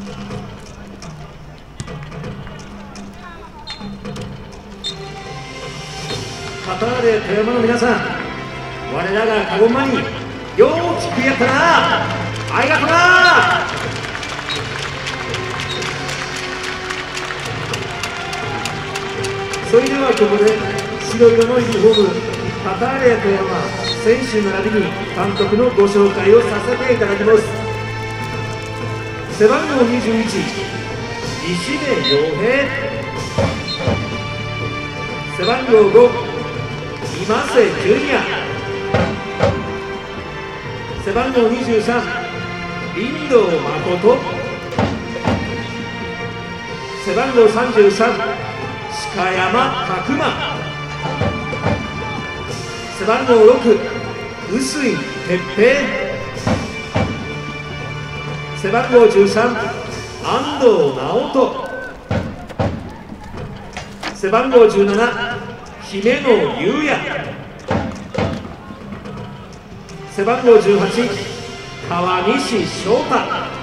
カターレ富山の皆さん、我らがカゴンマにようきくやったな、ありがとな。それではここで白色のユニフォームカターレ富山選手並びに監督のご紹介をさせていただきます。背番号21、西出洋平。背番号5、今瀬純也。背番号23、林道誠。背番号33、鹿山拓磨。背番号6、臼井哲平。背番号13、安藤直人。背番号17、姫野裕也。背番号18、川西翔太。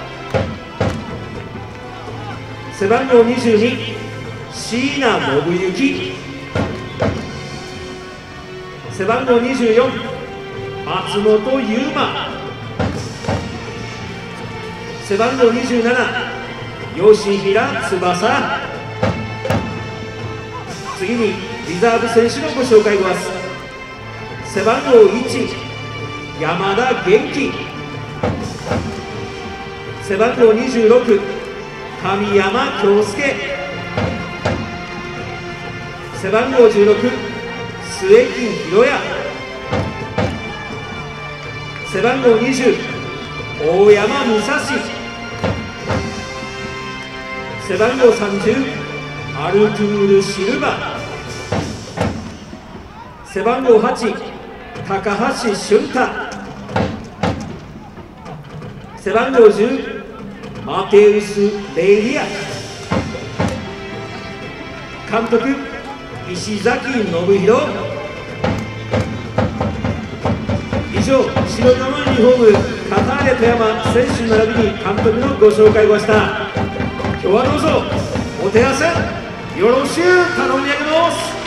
背番号22、椎名信之。背番号24、松本優馬。背番号27、吉平翼。次にリザーブ選手のご紹介します。背番号1、山田元気。背番号26、神山京介。背番号16、末木弘也。背番号20、大山武蔵。背番号30、アルトゥール・シルバ。背番号8、高橋俊太。背番号10、マテウス・レイリア。監督、石崎信弘。以上、白色のユニフォームカターレ富山選手並びに監督のご紹介をした。今日はどうぞお手合わせよろしゅう頼み上げます。